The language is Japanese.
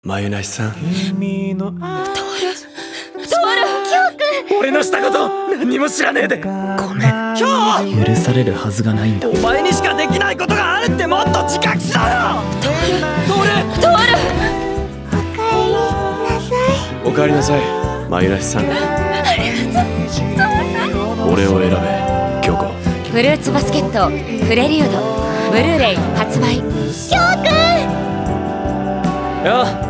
まゆなしさん。 俺のしたこと何にも知らねえでごめん。許されるはずがないんだ。お前にしかできないことがあるってもっと自覚しろよ。 おかえりなさい、まゆなしさん。俺を選べ、京子。 フルーツバスケットプレリュードブルーレイ発売。 よっ